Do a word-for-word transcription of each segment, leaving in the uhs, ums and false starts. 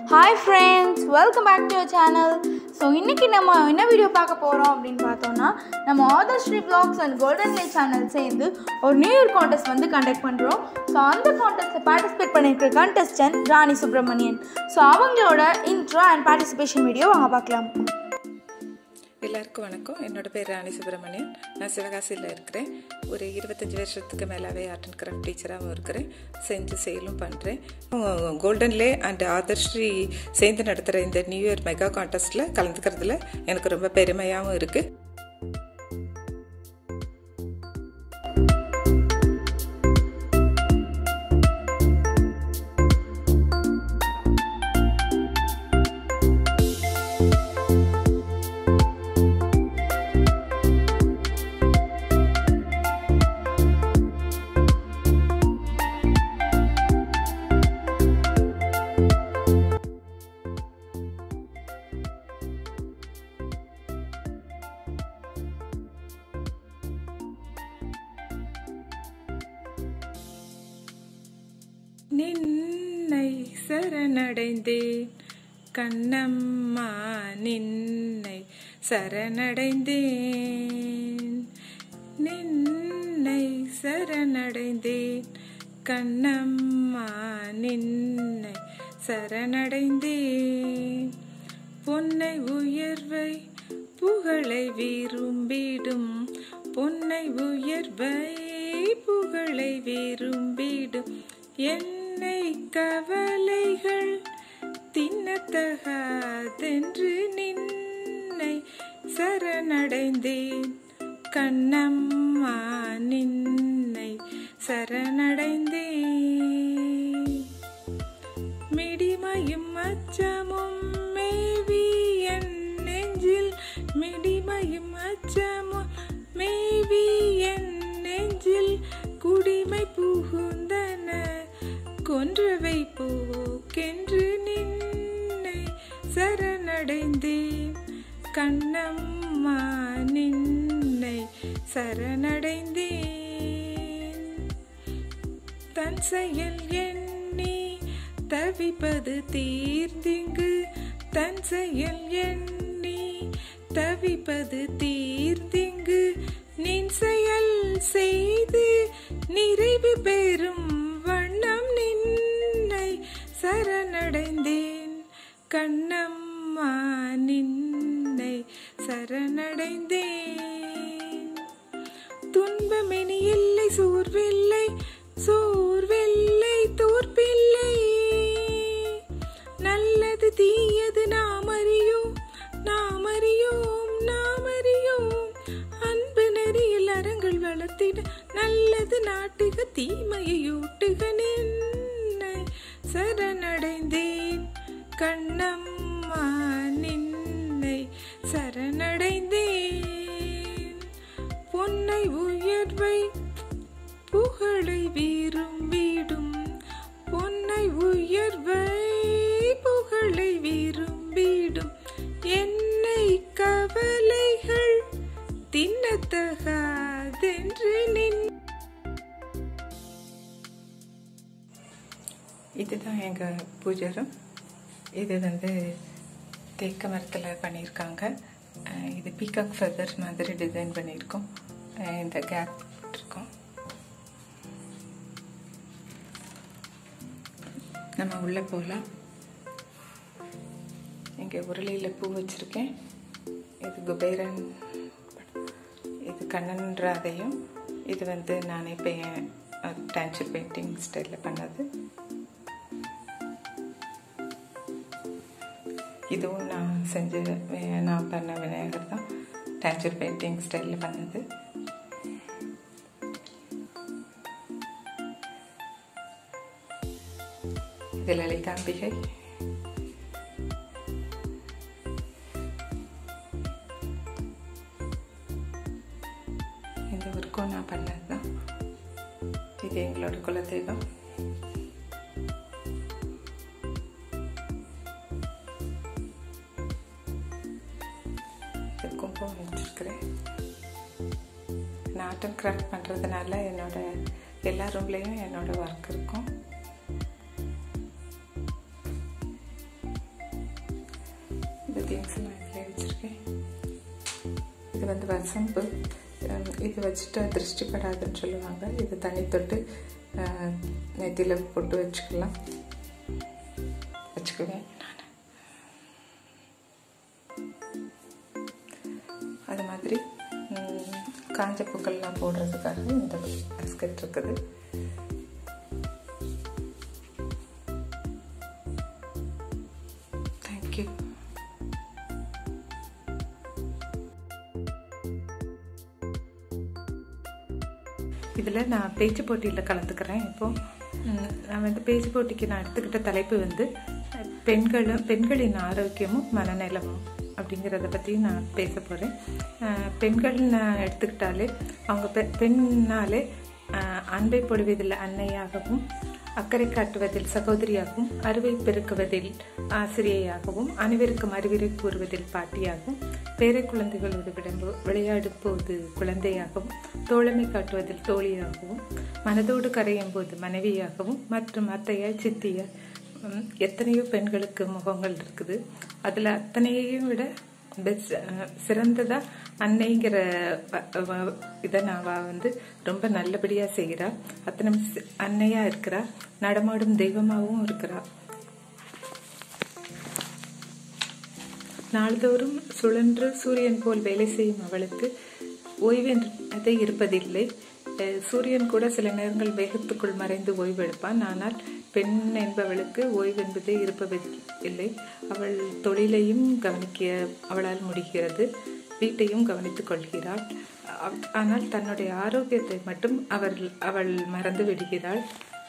Hi friends, welcome back to our channel. So இன்னைக்கு நம்ம என்ன வீடியோ பார்க்க போறோம் அப்படினு பார்த்தோம்னா நம்ம Author Street Vlogs and Golden Lake channel சேர்ந்து ஒரு நியூ இயர் கான்டெஸ்ட் வந்து கண்டக்ட் பண்றோம். So அந்த கான்டெஸ்ட்ல பார்ட்டிசிபேட் பண்ணிருக்க கண்டெஸ்டன்ட் ராணி சுப்ரமணியன். So அவங்களோட இன்ட்ரோ அண்ட் பார்ட்டிசிபேஷன் வீடியோ வாங்க பார்க்கலாம். எல்லாருக்கும் வணக்கம். என்னோட பேர் ராணி சுப்ரமணியன். நான் சிவகாசியில் இருக்கிறேன். ஒரு இருபத்தஞ்சி வருஷத்துக்கு மேலாவே ஆர்ட் அண்ட் கிராஃப்ட் டீச்சராகவும் இருக்கிறேன். செஞ்சு சேலும் பண்ணுறேன். Golden Lake and Aadhar Shri சேர்ந்து நடத்துகிற இந்த நியூ இயர் மெகா கான்டெஸ்ட்டில் கலந்துக்கிறதுல எனக்கு ரொம்ப பெருமையாகவும் இருக்குது. நின்னை சரணடைந்தேன் கண்ணம்மா, நின்னை சரணடைந்தேன், நின்னை சரணடைந்தேன் கண்ணம்மா, நின்னை சரணடைந்தேன். பொன்னை உயர்வை புகழை விரும்பிடும், பொன்னை உயர்வை புகழை விரும்பிடும் என்னை கவலைகள் தின்னத்தகாதென்று நின்னை சரணடைந்தேன் கண்ணம்மா, நின்னை சரணடைந்தேன். மிடிமையும் அச்சமும் மேவி என் நெஞ்சில், மிடிமையும் அச்சமும் மேவி என் நெஞ்சில் குடிமை புகுந்தன கொன்றவை போக்கென்று நின்னை சரணடைந்தேன் கண்ணம்மா, நின்னை சரணடைந்தேன். தன் செயல் எண்ணி தவிப்பது தீர்ந்திங்கு, தன் செயல் எண்ணி தவிப்பது தீர்ந்திங்கு நின் செயல் செய்து நிறைவு பெறும் வண்ணம் நின்னை சரணடைந்தேன் கண்ணம்மா, நின்னை சரணடைந்தேன். துன்பமெனி இல்லை, சோர்வில்லை, சோர்வில்லை, தோற்பில்லை, நல்லது தீயது நாம் அறியோம், நாம் அறியோம், நாம் அறியோம், அன்பு நெறியில் அறங்கள் வளர்த்திட நல்லது நாட்டுக தீமையூட்டுக நின்னை சரணடைந்தேன் கண்ணம்மா, நின்னை சரணடைந்தேன். பொன்னை உயர்வை புகழை விரும்பிடும், பொன்னை உயர்வை புகழை விரும்பிடும் என்னை கவலைகள் தின்னத்தகாதென்று நின். இதுதான் எங்கள் பூஜரம். இது வந்து தேக்க மரத்தில் பண்ணியிருக்காங்க. இது பீகாக் ஃபெதர் மாதிரி டிசைன் பண்ணியிருக்கோம். இந்த கேப் இருக்கோம். நம்ம உள்ளே போகலாம். இங்கே உருளையில் பூ வச்சுருக்கேன். இது குபேரன், இது கண்ணன் ராதையும், இது வந்து நானே இப்போ டான்ச்சர் பெயிண்டிங் ஸ்டைலில் பண்ணது. இதுவும் நான் செஞ்ச நான் பண்ண விநாயகர் தான், டான்ச்சர் பெயிண்டிங் ஸ்டைலில் பண்ணது. இது லலிதாம்பிகை. இந்த ஒர்க்கும் நான் பண்ணது தான். இது எங்களோட குலதெய்வம். கும்பம் வச்சிருக்கிறேன். நான் ஆர்ட் அண்ட் கிராஃப்ட் பண்ணுறதுனால என்னோட எல்லா ரூம்லேயும் என்னோட ஒர்க் இருக்கும். திங்ஸ் நான் இதில் வச்சுருக்கேன். இது வந்து வசம்பு. இது வச்சுட்டு திருஷ்டிப்படாதுன்னு சொல்லுவாங்க. இது தண்ணி தொட்டு நெத்தியில் போட்டு வச்சுக்கலாம் வச்சுக்குவேன் நான். அது மாதிரி காஞ்ச பூக்கள்லாம் போடுறதுக்காக இந்த பாஸ்கெட் இருக்குது. தேங்க்யூ. இதில் நான் பேச்சு போட்டியில் கலந்துக்கிறேன். இப்போது நான் வந்து பேச்சு போட்டிக்கு நான் எடுத்துக்கிட்ட தலைப்பு வந்து பெண்களும் பெண்களின் ஆரோக்கியமும் மனநலமும் அப்படிங்கிறத பற்றி நான் பேச போகிறேன். பெண்கள் நான் எடுத்துக்கிட்டாலே அவங்க பெ பெண்ணாலே அன்பை பொழிவதில் அன்னையாகவும், அக்கறை காட்டுவதில் சகோதரியாகவும், அறிவை பெருக்குவதில் ஆசிரியையாகவும், அனைவருக்கும் அறிவுரை கூறுவதில் பாட்டியாகவும், பேரை குழந்தைகளோடு விடம்போ விளையாடும் போது குழந்தையாகவும், தோழமை காட்டுவதில் தோழியாகவும், மனதோடு கரையும் போது மனைவியாகவும், மற்றும் அத்தையாய் சித்தியாய் எத்தனையோ பெண்களுக்கு முகங்கள் இருக்குது. அதில் அத்தனையையும் விட பெஸ்ட் சிறந்ததாக அன்னைங்கிற இதை நான் வந்து ரொம்ப நல்லபடியாக செய்கிறா. அத்தனை அன்னையாக இருக்கிறா, நடமாடும் தெய்வமாகவும் இருக்கிறா. நாள்தோறும் சுழன்று சூரியன் போல் வேலை செய்யும் அவளுக்கு ஓய்வென்றதை இருப்பதில்லை. சூரியன் கூட சில நேரங்கள் வேகத்துக்குள் மறைந்து ஓய்வெடுப்பான். ஆனால் பெண் என்பவளுக்கு ஓய்வென்பதே இருப்பதில்லை. அவள் தொழிலையும் கவனிக்க அவளால் முடிகிறது, வீட்டையும் கவனித்துக் கொள்கிறாள். ஆனால் தன்னுடைய ஆரோக்கியத்தை மட்டும் அவள் அவள் மறந்து விடுகிறாள்.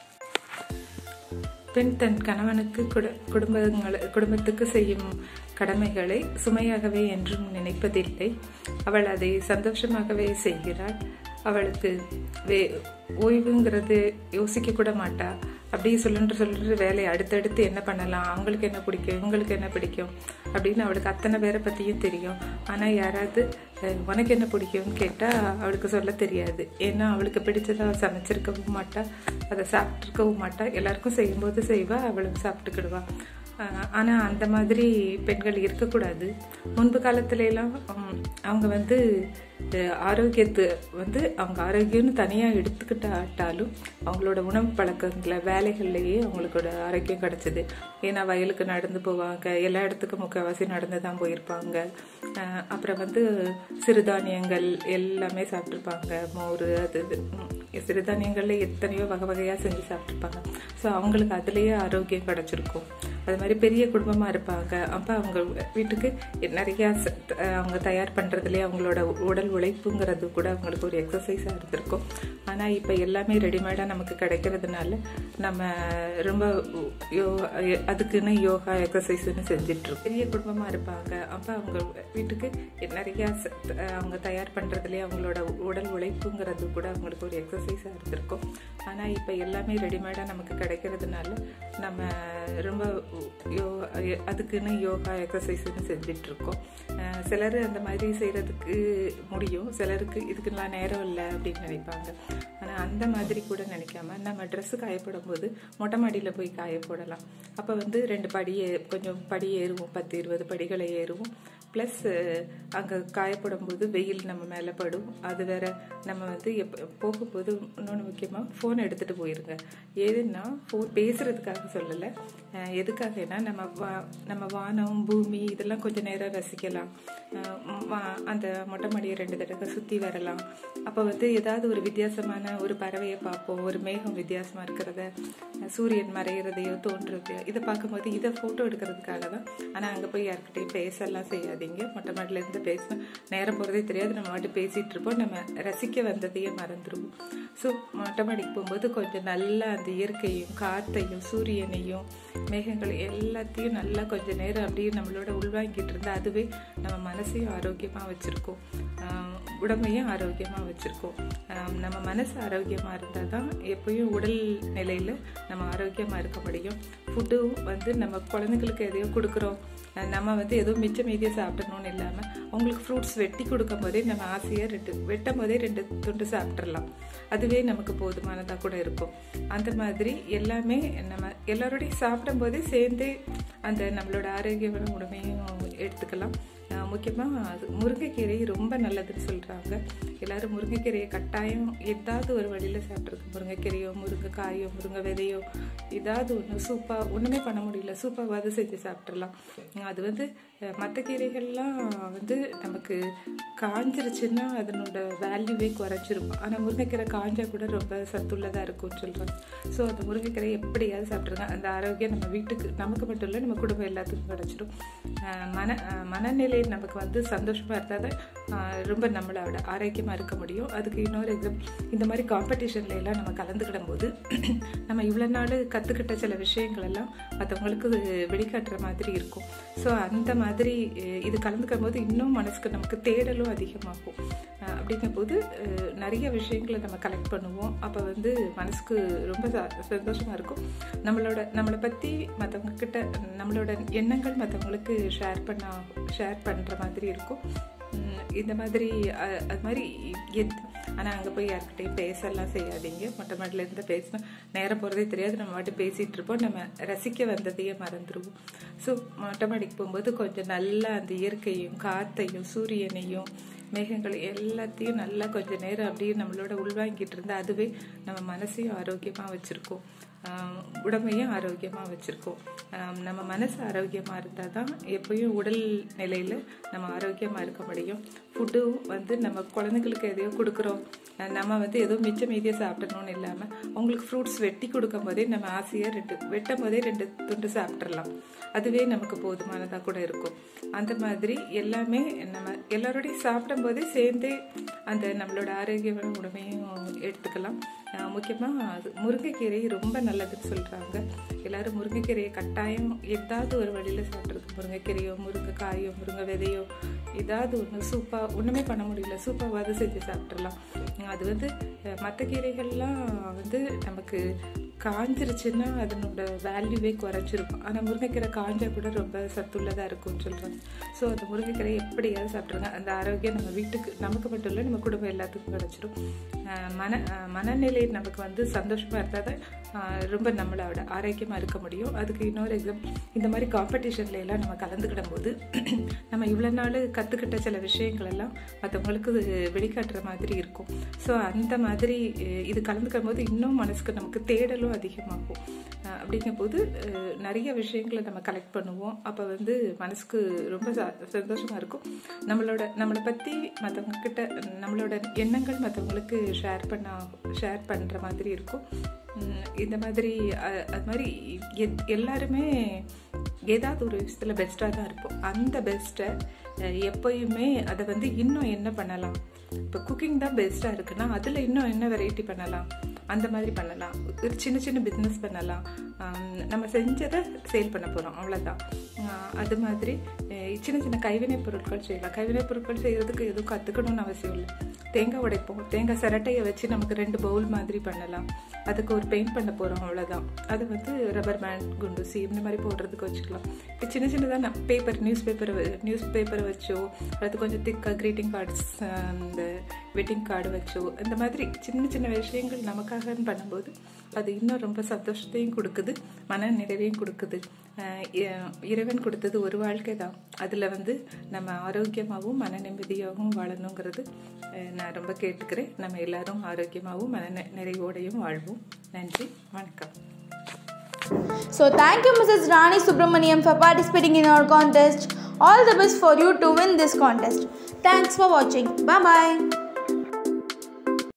பெண் தன் கணவனுக்கு குடும்பங்களை குடும்பத்துக்கு செய்யும் கடமைகளை சுமையாகவே என்றும் நினைப்பதில்லை. அவள் அதை சந்தோஷமாகவே செய்கிறாள். அவளுக்கு வே ஓய்வுங்கிறது யோசிக்க கூட மாட்டா. அப்படியே சொல்லுன்ற சொல்லுற வேலையை அடுத்தடுத்து என்ன பண்ணலாம், அவங்களுக்கு என்ன பிடிக்கும், இவங்களுக்கு என்ன பிடிக்கும் அப்படின்னு அவளுக்கு அத்தனை பேரை பற்றியும் தெரியும். ஆனால் யாராவது உனக்கு என்ன பிடிக்கும்னு கேட்டால் அவளுக்கு சொல்ல தெரியாது. ஏன்னா அவளுக்கு பிடிச்சதை சமைச்சிருக்கவும் மாட்டா, அதை சாப்பிட்ருக்கவும் மாட்டா. எல்லாருக்கும் செய்யும்போது செய்வா, அவளும் சாப்பிட்டுக்கிடுவா. ஆனால் அந்த மாதிரி பெண்கள் இருக்கக்கூடாது. முன்பு காலத்துலலாம் அவங்க வந்து ஆரோக்கியத்து வந்து அவங்க ஆரோக்கியம்னு தனியாக எடுத்துக்கிட்டாலும் அவங்களோட உணவு பழக்கங்களை வேலைகள்லேயே அவங்களோட ஆரோக்கியம் கிடச்சிது. ஏன்னா வயலுக்கு நடந்து போவாங்க, எல்லா இடத்துக்கும் முக்கால்வாசி நடந்து தான் போயிருப்பாங்க. அப்புறம் வந்து சிறுதானியங்கள் எல்லாமே சாப்பிட்ருப்பாங்க, மோர் அது இது சிறுதானியங்களில் எத்தனையோ வகை வகையாக செஞ்சு சாப்பிட்ருப்பாங்க. ஸோ அவங்களுக்கு அதுலேயே ஆரோக்கியம் கிடச்சிருக்கும். அது மாதிரி பெரிய குடும்பமாக இருப்பாங்க. அப்போ அவங்க வீட்டுக்கு நிறையா அவங்க தயார் பண்ணுறதுலேயே அவங்களோட உடல் உழைப்புங்கிறது கூட அவங்களுக்கு ஒரு எக்ஸசைஸாக இருந்திருக்கும். ஆனால் இப்போ எல்லாமே ரெடிமேடாக நமக்கு கிடைக்கிறதுனால நம்ம ரொம்ப யோ அதுக்குன்னு யோகா எக்ஸசைஸ்ன்னு செஞ்சிட்ருக்கோம். பெரிய குடும்பமாக இருப்பாங்க. அப்போ அவங்க வீட்டுக்கு நிறையா அவங்க தயார் பண்ணுறதுலேயே அவங்களோட உடல் உழைப்புங்கிறது கூட அவங்களுக்கு ஒரு எக்ஸசைஸாக இருந்திருக்கும். ஆனால் இப்போ எல்லாமே ரெடிமேடாக நமக்கு கிடைக்கிறதுனால நம்ம ரொம்ப யோ அதுக்குன்னு யோகா எக்ஸசைஸ்ன்னு செஞ்சிட்ருக்கோம். சிலர் அந்த மாதிரி செய்கிறதுக்கு முடியும், சிலருக்கு இதுக்குலாம் நேரம் இல்லை அப்படின்னு நினைப்பாங்க. ஆனால் அந்த மாதிரி கூட நினைக்காம நம்ம ட்ரெஸ்ஸு காயப்படும் போது மொட்டை மாடியில் போய் காய போடலாம். அப்போ வந்து ரெண்டு படி கொஞ்சம் படி ஏறுவோம், பத்து இருபது படிகளை ஏறுவோம். ப்ளஸ் அங்கே காயப்படும் போது வெயில் நம்ம மேலே படும். அது வேற நம்ம வந்து எப்போ போகும்போது இன்னொன்று முக்கியமாக ஃபோன் எடுத்துகிட்டு போயிருங்க. ஏதுன்னா ஃபோன் பேசுகிறதுக்காக சொல்லலை, எதுக்காகனா நம்ம வா நம்ம வானம் பூமி இதெல்லாம் கொஞ்சம் நேரம் ரசிக்கலாம். அந்த மொட்டை மாடியை ரெண்டு தடவை சுற்றி வரலாம். அப்போ வந்து ஏதாவது ஒரு வித்தியாசமான ஒரு பறவையை பார்ப்போம், ஒரு மேகம் வித்தியாசமாக இருக்கிறத, சூரியன் மறைகிறதையோ தோன்றுறதையோ இதை பார்க்கும்போது இதை ஃபோட்டோ எடுக்கிறதுக்காக தான். ஆனால் அங்கே போய் யார்கிட்டையும் பேசலாம் செய்யாதீங்க. மொட்டை மாடியிலேருந்து பேசினா நேரம் போகிறதே தெரியாது, நம்ம மாட்டு பேசிகிட்டு இருப்போம், நம்ம ரசிக்க வந்ததையே மறந்துடுவோம். ஸோ மொட்டை மாடிக்கு போகும்போது கொஞ்சம் நல்லா அந்த இயற்கையும் காற்றையும் சூரியனையும் மேகங்களையும் எல்லாத்தையும் நல்லா கொஞ்சம் நேரம் அப்படியே நம்மளோட உள்வாங்கிட்டு இருந்தால் அதுவே நம்ம மனசையும் ஆரோக்கியமாக வச்சுருக்கோம், உடம்பையும் ஆரோக்கியமாக வச்சுருக்கோம். நம்ம மனசு ஆரோக்கியமாக இருந்தால் தான் எப்போயும் உடல் நிலையில் நம்ம ஆரோக்கியமாக இருக்க முடியும். ஃபுட்டும் வந்து நம்ம குழந்தைங்களுக்கு எதையோ கொடுக்குறோம், நம்ம வந்து எதுவும் மிச்ச மீதியை சாப்பிடணும்னு இல்லாமல் அவங்களுக்கு ஃப்ரூட்ஸ் வெட்டி கொடுக்கும் போதே நம்ம ஆசையாக ரெண்டு வெட்டும் போதே ரெண்டு துண்டு சாப்பிட்றலாம். அதுவே நமக்கு போதுமானதாக கூட இருக்கும். அந்த மாதிரி எல்லாமே நம்ம எல்லாரோடையும் சாப்பிடும் போதே சேர்ந்து அந்த நம்மளோட ஆரோக்கியமான உடமையும் எடுத்துக்கலாம். முக்கியமாக அது முருங்கைக்கீரை ரொம்ப நல்லதுன்னு சொல்கிறாங்க. எல்லோரும் முருங்கைக்கீரையை கட்டாயம் ஏதாவது ஒரு வழியில் சாப்பிட்ருக்கு. முருங்கைக்கீரையோ முருங்கைக்காயோ முருங்கை விதையோ ஏதாவது ஒன்று சூப்பாக ஒன்றுமே பண்ண முடியல, சூப்பாவது செஞ்சு சாப்பிட்றலாம். அது வந்து மற்ற கீரைகள்லாம் வந்து நமக்கு காஞ்சிருச்சுன்னா அதனோட வேல்யூவே குறைச்சிருக்கும். ஆனால் முருங்கைக்கீரை காஞ்சா கூட ரொம்ப சத்துள்ளதாக இருக்கும்னு சொல்கிறாங்க. ஸோ அந்த முருங்கைக்கீரை எப்படியாவது சாப்பிட்ருங்க. அந்த ஆரோக்கியம் நம்ம வீட்டுக்கு நமக்கு மட்டும் இல்லை, நம்ம குடும்பம் எல்லாத்துக்கும் கிடச்சிடும். மன மனநிலை நமக்கு வந்து சந்தோஷமாக இருந்தால் தான் ரொம்ப நம்மளோட ஆரோக்கியமாக இருக்க முடியும். அதுக்கு இன்னொரு எக்ஸாம்பிள், இந்த மாதிரி காம்படிஷன்ல எல்லாம் நம்ம கலந்துக்கிடும் போது நம்ம இவ்வளோ நாள் கற்றுக்கிட்ட சில விஷயங்கள் எல்லாம் மற்றவங்களுக்கு வெளிக்காட்டுற மாதிரி இருக்கும். ஸோ அந்த மாதிரி இது கலந்துக்கும் போது இன்னும் மனசுக்கு நமக்கு தேடலும் அதிகமாகும். அப்படிங்கும் போது நிறைய விஷயங்களை நம்ம கலெக்ட் பண்ணுவோம். அப்போ வந்து மனசுக்கு ரொம்ப சந்தோஷமாக இருக்கும். நம்மளோட நம்மளை பற்றி மற்றவங்க கிட்ட நம்மளோட எண்ணங்கள் மற்றவங்களுக்கு ஷேர் பண்ண ஷேர் பண்ணுற மாதிரி இருக்கும். இந்த மாதிரி அது மாதிரி எத் ஆனால் அங்கே போய் யார்கிட்டையும் பேசலாம் செய்யாதீங்க. மொட்டை மாடிலேருந்து பேசினா நேரம் போகிறதே தெரியாது. நம்ம மட்டும் பேசிகிட்டு இருப்போம், நம்ம ரசிக்க வந்ததையே மறந்துடுவோம். ஸோ மொட்டை மாடிக்கு போகும்போது கொஞ்சம் நல்லா அந்த இயற்கையும் காற்றையும் சூரியனையும் மேகங்கள் எல்லாத்தையும் நல்லா கொஞ்சம் நேரம் அப்படியே நம்மளோட உள்வாங்கிட்டு இருந்தால் அதுவே நம்ம மனசையும் ஆரோக்கியமாக வச்சுருக்கோம், உடம்பையும் ஆரோக்கியமாக வச்சுருக்கோம். நம்ம மனசு ஆரோக்கியமாக இருந்தால் தான் எப்பயும் உடல் நிலையில் நம்ம ஆரோக்கியமாக இருக்க முடியும். ஃபுட்டும் வந்து நம்ம குழந்தைங்களுக்கு எதையோ கொடுக்குறோம், நம்ம வந்து ஏதோ மிச்ச மீதியாக சாப்பிடணும்னு இல்லாமல் அவங்களுக்கு ஃப்ரூட்ஸ் வெட்டி கொடுக்கும் போதே நம்ம ஆசையாக ரெண்டு வெட்டும் போதே ரெண்டு துண்டு சாப்பிட்றலாம். அதுவே நமக்கு போதுமானதாக கூட இருக்கும். அந்த மாதிரி எல்லாமே நம்ம எல்லாரோடையும் சாப்பிடும் போதே சேர்ந்தே அந்த நம்மளோட ஆரோக்கியமான உடமையும் எடுத்துக்கலாம். முக்கியமாக அது முருங்கைக்கீரை ரொம்ப நல்லதுன்னு சொல்கிறாங்க. எல்லோரும் முருங்கைக்கீரையை கட்டாயம் ஏதாவது ஒரு வழியில் சாப்பிட்ருக்கு. முருங்கைக்கீரையோ முருங்கைக்காயோ முருங்கை விதையோ ஏதாவது ஒன்று சூப்பாக ஒன்றுமே பண்ண முடியல, சூப்பாவது செஞ்சு சாப்பிட்றலாம். அது வந்து மற்ற கீரைகள்லாம் வந்து நமக்கு காஞ்சிருச்சுன்னா அதனோட வேல்யூவே குறைச்சிருக்கும். ஆனால் முருங்கைக்கீரை காஞ்சா கூட ரொம்ப சத்துள்ளதாக இருக்கும்னு சொல்கிறாங்க. ஸோ அந்த முருங்கைக்கீரை எப்படியாவது சாப்பிட்ருங்க. அந்த ஆரோக்கியம் நம்ம வீட்டுக்கு நமக்கு மட்டும் இல்லை, நம்ம குடும்பம் எல்லாத்துக்கும் கிடச்சிடும். மன மனநிலை நமக்கு வந்து சந்தோஷமாக இருந்தால் தான் ரொம்ப நம்மளோட ஆரோக்கியமாக இருக்க முடியும். அதுக்கு இன்னொரு எக்ஸாம்பிள், இந்த மாதிரி காம்படிஷன்ல எல்லாம் நம்ம கலந்துக்கிடும் போது நம்ம இவ்வளோ நாள் கற்றுக்கிட்ட சில விஷயங்கள் எல்லாம் மற்றவங்களுக்கு வெளிக்காட்டுற மாதிரி இருக்கும். ஸோ அந்த மாதிரி இது கலந்துக்கும் போது இன்னும் மனசுக்கு நமக்கு தேடலும் அதிகமாகும். அப்படிங்கும் போது நிறைய விஷயங்களை நம்ம கலெக்ட் பண்ணுவோம். அப்போ வந்து மனசுக்கு ரொம்ப சந்தோஷமாக இருக்கும். நம்மளோட நம்மளை பற்றி மற்றவங்க கிட்ட நம்மளோட எண்ணங்கள் மற்றவங்களுக்கு ஷேர் பண்ண ஷேர் பண்ணுற மாதிரி இருக்கும். இந்த மாதிரி அது மாதிரி எத் எல்லாருமே ஏதாவது ஒரு விஷயத்தில் பெஸ்ட்டாக தான் இருப்போம். அந்த பெஸ்ட்டை எப்போயுமே அதை வந்து இன்னும் என்ன பண்ணலாம், இப்போ குக்கிங் தான் பெஸ்ட்டாக இருக்குன்னா அதில் இன்னும் என்ன வெரைட்டி பண்ணலாம், அந்த மாதிரி பண்ணலாம். ஒரு சின்ன சின்ன பிஸ்னஸ் பண்ணலாம். நம்ம செஞ்சதை சேல் பண்ண போகிறோம், அவ்வளோதான். அது மாதிரி சின்ன சின்ன கைவினை பொருட்கள் செய்யலாம். கைவினை பொருட்கள் செய்கிறதுக்கு எதுவும் கற்றுக்கணும்னு அவசியம் இல்லை. தேங்காய் உடைப்போம், தேங்காய் சிரட்டையை வச்சு நமக்கு ரெண்டு பவுல் மாதிரி பண்ணலாம். அதுக்கு ஒரு பெயிண்ட் பண்ண போகிறோம், அவ்வளோதான். அது வந்து ரப்பர் பேண்ட் குண்டூசி இந்த மாதிரி போடுறதுக்கு வச்சுக்கலாம். இப்போ சின்ன சின்னதாக நம்ம பேப்பர் நியூஸ் பேப்பரை நியூஸ் பேப்பரை வச்சோ அது கொஞ்சம் திக்காக க்ரீட்டிங் கார்ட்ஸ் இந்த வெட்டிங் கார்டு வச்சோ இந்த மாதிரி சின்ன சின்ன விஷயங்கள் நமக்காக பண்ணும்போது அது இன்னும் ரொம்ப சந்தோஷத்தையும் கொடுக்குது, மன நிறைவையும் கொடுக்குது. இறைவன் கொடுத்தது ஒரு வாழ்க்கை தான். அதில் வந்து நம்ம ஆரோக்கியமாகவும் மன நிம்மதியாகவும் வாழணுங்கிறது நான் ரொம்ப கேட்டுக்கிறேன். நம்ம எல்லாரும் ஆரோக்கியமாகவும் மன நிறைவோடையும் வாழ்வோம். நன்றி, வணக்கம். So thank you Missus Rani Subramanian for participating in our contest. All the best for you to win this contest. Thanks for watching. Bye bye.